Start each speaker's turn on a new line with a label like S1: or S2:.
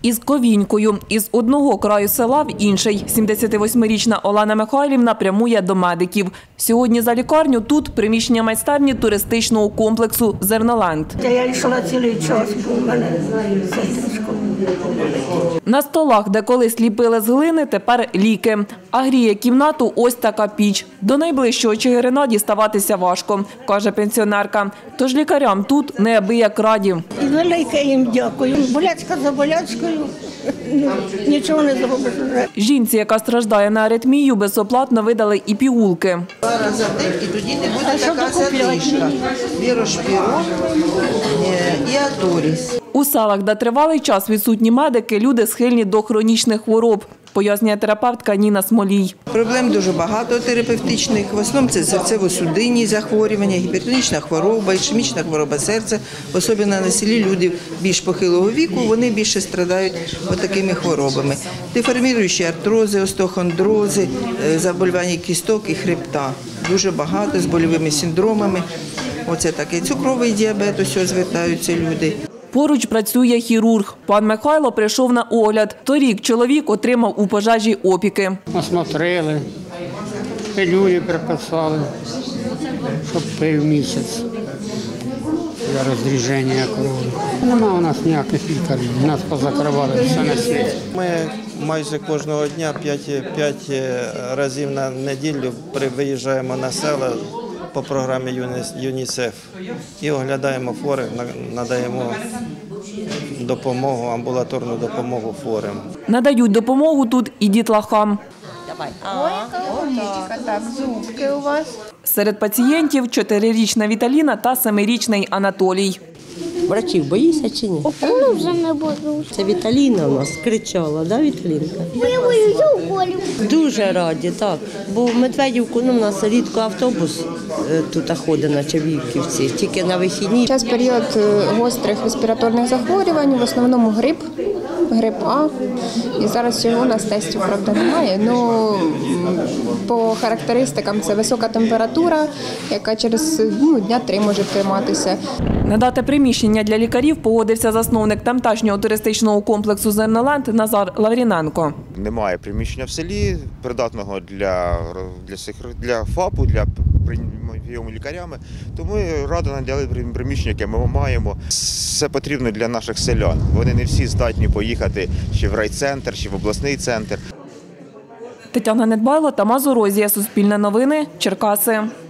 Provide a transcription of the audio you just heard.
S1: із Ковінькою. Із одного краю села в інший 78-річна Олена Михайлівна прямує до медиків. Сьогодні за лікарню тут приміщення майстерні туристичного комплексу «Зерноленд».
S2: Я йшла цілий час, бо у мене сестричко.
S1: На столах, де колись ліпили з глини, тепер ліки. А гріє кімнату ось така піч. До найближчого Чигирина діставатися важко, каже пенсіонерка. Тож лікарям тут неабияк раді.
S2: І велике їм дякую. Болячка за болячкою. Нічого не зробиш вже.
S1: Жінці, яка страждає на аритмію, безоплатно видали і пігулки.
S3: 2 рази в день, і тоді не буде така задишка. Вірошпірон і Аторіс.
S1: У селах, де тривалий час відсутні медики, люди схильні до хронічних хвороб, пояснює терапевтка Ніна Смолій.
S3: Проблем дуже багато терапевтичних. В основному це серцево-судинні захворювання, гіпертонічна хвороба, ішемічна хвороба серця. Особливо на селі люди більш похилого віку, вони більше страдають такими хворобами. Деформіруючі артрози, остеохондрози, заболівання кісток і хребта. Дуже багато з больовими синдромами. Оце таке. Цукровий діабет, ось звертаються люди.
S1: Поруч працює хірург. Пан Михайло прийшов на огляд. Торік чоловік отримав у пожежі опіки.
S4: Осмотрели, пилюлі приписали, щоб пив місяць для розріження крові. Нема у нас ніяких лікарів, нас позакривали все на світі.
S5: Ми майже кожного дня 5 разів на неділю виїжджаємо на села по програмі ЮНІСЕФ і оглядаємо хворих, надаємо допомогу, амбулаторну допомогу хворим.
S1: Надають допомогу тут і дітлахам.
S6: Ой, яка умничка, так, зубки у вас.
S1: Серед пацієнтів 4-річна Віталіна та 7-річний Анатолій.
S7: Врачів боїшся чи ні?
S6: Ну, вже не боюсь.
S7: Це Віталіна у нас кричала, да, Віталінка?
S6: Я боюся уколів.
S7: Дуже раді, так. Бо в Медведівку, у нас рідко автобус тут ходить на Чавівківці, тільки на вихідні.
S8: Зараз період гострих респіраторних захворювань, в основному грип А. І зараз цього у нас тестів, правда, немає. Ну, по характеристикам це висока температура, яка через дня 3 може триматися.
S1: Надати приміщення для лікарів погодився засновник тамтешнього туристичного комплексу «Зерноленд» Назар Лавріненко.
S9: Немає приміщення в селі, придатного для ФАПу, для прийому лікарями, тому ми радо надали приміщення, яке ми маємо. Це потрібно для наших селян. Вони не всі здатні поїхати чи в райцентр, чи в обласний центр.
S1: Тетяна Недбайло, Тамас Орозія, Суспільне новини, Черкаси.